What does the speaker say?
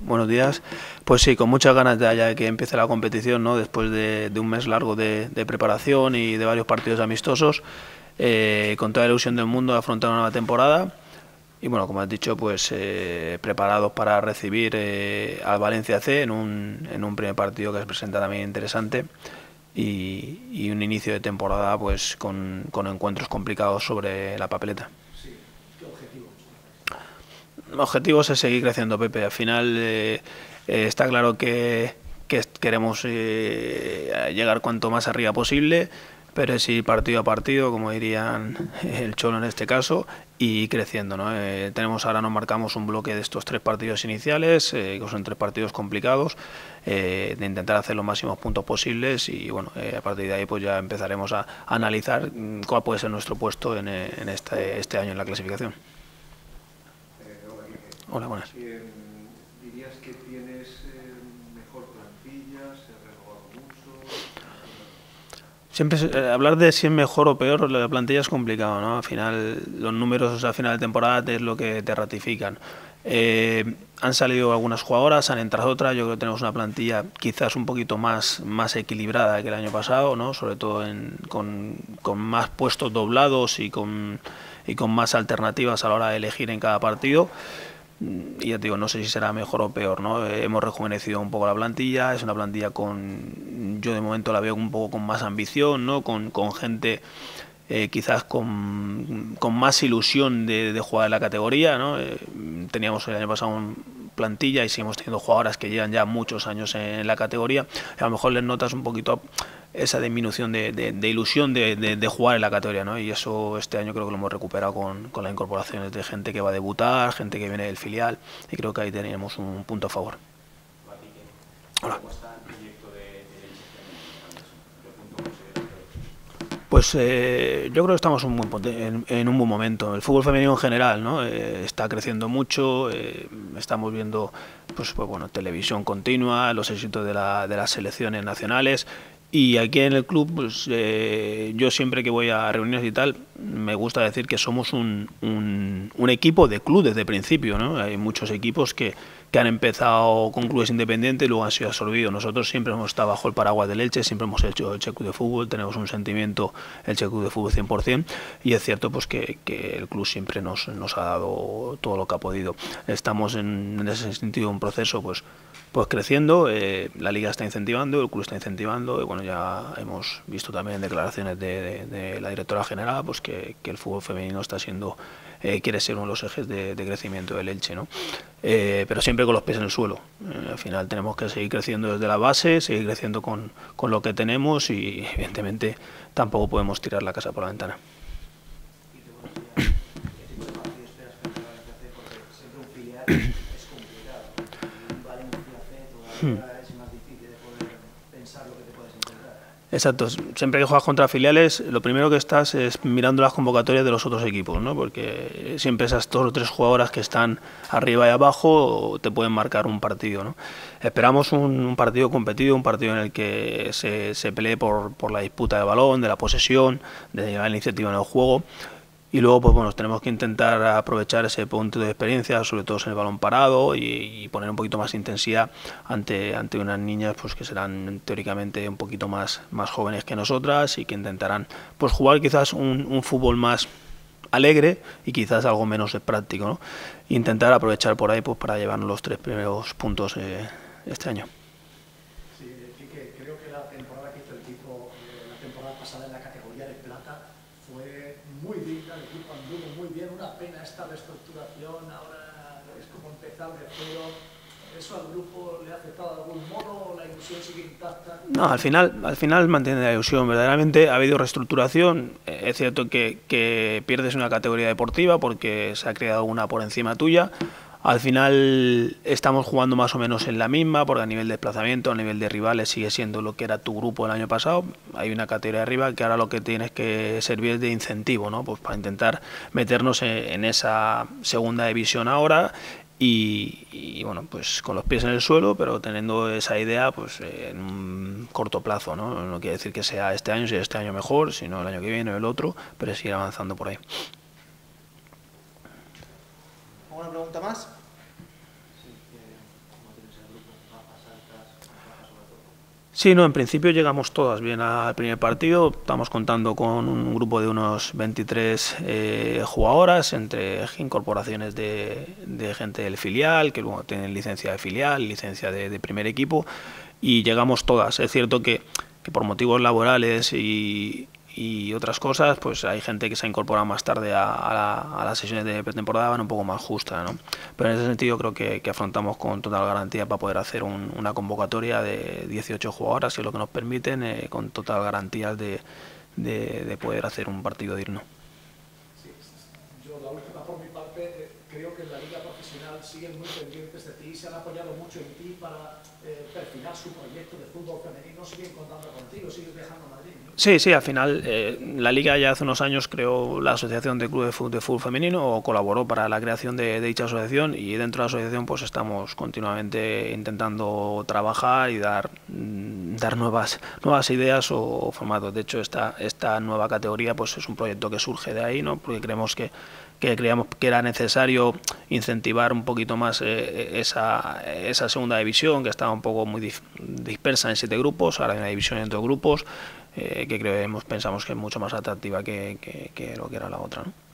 Buenos días. Pues sí, con muchas ganas ya de que empiece la competición, ¿no? Después de un mes largo de preparación y de varios partidos amistosos, con toda la ilusión del mundo de afrontar una nueva temporada. Y bueno, como has dicho, pues preparados para recibir al Valencia C en un primer partido que se presenta también interesante y un inicio de temporada pues con encuentros complicados sobre la papeleta. Objetivos es seguir creciendo, Pepe. Al final está claro que queremos llegar cuanto más arriba posible, pero es ir partido a partido, como dirían el Cholo en este caso, y creciendo, ¿no? Nos marcamos un bloque de estos 3 partidos iniciales, que son 3 partidos complicados, de intentar hacer los máximos puntos posibles y bueno, a partir de ahí pues ya empezaremos a analizar cuál puede ser nuestro puesto en este año en la clasificación. Hola, buenas. ¿Dirías que tienes mejor plantilla? ¿Se ha renovado mucho? Siempre hablar de si es mejor o peor la plantilla es complicado, ¿no? Al final los números a final de temporada es lo que te ratifican. Han salido algunas jugadoras, han entrado otras. Yo creo que tenemos una plantilla quizás un poquito más equilibrada que el año pasado, ¿no? Sobre todo con más puestos doblados y con más alternativas a la hora de elegir en cada partido. Y ya te digo, no sé si será mejor o peor, ¿no? Hemos rejuvenecido un poco la plantilla, es una plantilla yo de momento la veo un poco con más ambición, ¿no? Con gente quizás con más ilusión de jugar en la categoría, ¿no? Teníamos el año pasado plantilla y seguimos teniendo jugadoras que llevan ya muchos años en la categoría. A lo mejor les notas un poquito esa disminución de ilusión de jugar en la categoría, ¿no? Y eso este año creo que lo hemos recuperado con las incorporaciones de gente que va a debutar, gente que viene del filial, y creo que ahí tenemos un punto a favor. Hola. Pues yo creo que estamos en un buen momento. El fútbol femenino en general, ¿no? Está creciendo mucho, estamos viendo pues bueno, televisión continua, los éxitos de las selecciones nacionales. Y aquí en el club, pues yo siempre que voy a reuniones y tal, me gusta decir que somos un equipo de club desde el principio, ¿no? Hay muchos equipos que han empezado con clubes independientes y luego han sido absorbidos. Nosotros siempre hemos estado bajo el paraguas del Elche, siempre hemos hecho el Club de Fútbol, tenemos un sentimiento el Club de Fútbol 100%, y es cierto pues que el club siempre nos ha dado todo lo que ha podido. Estamos en ese sentido un proceso pues creciendo, la liga está incentivando, el club está incentivando, y bueno, ya hemos visto también declaraciones de la directora general pues que el fútbol femenino está siendo quiere ser uno de los ejes de crecimiento del Elche, ¿no? Pero siempre con los pies en el suelo. Al final tenemos que seguir creciendo desde la base, seguir creciendo con lo que tenemos y evidentemente tampoco podemos tirar la casa por la ventana. Es más difícil de poder pensar lo que te puedes encontrar. Exacto, siempre que juegas contra filiales, lo primero que estás es mirando las convocatorias de los otros equipos, ¿no? Porque siempre esas 2 o 3 jugadoras que están arriba y abajo te pueden marcar un partido, ¿no? Esperamos un partido competido, un partido en el que se pelee por la disputa de balón, de la posesión, de llevar la iniciativa en el juego. Y luego, pues bueno, tenemos que intentar aprovechar ese punto de experiencia, sobre todo en el balón parado, y poner un poquito más de intensidad ante unas niñas pues que serán teóricamente un poquito más jóvenes que nosotras y que intentarán pues jugar quizás un fútbol más alegre y quizás algo menos práctico, ¿no? Intentar aprovechar por ahí pues para llevarnos los 3 primeros puntos este año. Sí, creo que la temporada que hizo el equipo la temporada pasada en la categoría de plata fue muy digna, el equipo anduvo muy bien, una pena esta reestructuración, ahora es como empezar de cero. ¿Eso al grupo le ha afectado de algún modo o la ilusión sigue intacta? No, al final mantiene la ilusión. Verdaderamente ha habido reestructuración. Es cierto que pierdes una categoría deportiva porque se ha creado una por encima tuya. Al final estamos jugando más o menos en la misma, porque a nivel de desplazamiento, a nivel de rivales sigue siendo lo que era tu grupo el año pasado. Hay una categoría de arriba que ahora lo que tienes que servir de incentivo, ¿no? Pues para intentar meternos en esa segunda división ahora. Y bueno, pues con los pies en el suelo, pero teniendo esa idea pues en un corto plazo, ¿no? No quiere decir que sea este año, si este año mejor, sino el año que viene o el otro, pero seguir avanzando por ahí. ¿Alguna pregunta más? Sí, como te Sí, no, en principio llegamos todas bien al primer partido. Estamos contando con un grupo de unos 23 jugadoras, entre incorporaciones de gente del filial, que luego tienen licencia de filial, licencia de primer equipo, y llegamos todas. Es cierto que por motivos laborales y otras cosas, pues hay gente que se ha incorporado más tarde a las sesiones de pretemporada, van un poco más justas, ¿no? Pero en ese sentido creo que afrontamos con total garantía para poder hacer una convocatoria de 18 jugadoras, que es lo que nos permiten, con total garantía de poder hacer un partido digno. Sí, yo la última por mi parte, creo que en la liga profesional siguen muy pendientes de ti, se han apoyado mucho en ti para perfilar su proyecto de fútbol femenino, siguen contando contigo, sigues viajando a Madrid, ¿no? Sí, sí, al final la Liga ya hace unos años creó la Asociación de Clubes de Fútbol Femenino, o colaboró para la creación de dicha asociación, y dentro de la asociación pues estamos continuamente intentando trabajar y dar nuevas ideas o formatos. De hecho, esta nueva categoría pues es un proyecto que surge de ahí, ¿no? Porque creemos que creíamos que era necesario incentivar un poquito más esa segunda división, que estaba un poco muy dispersa en 7 grupos. Ahora hay una división en 2 grupos, que pensamos que es mucho más atractiva que lo que era la otra, ¿no?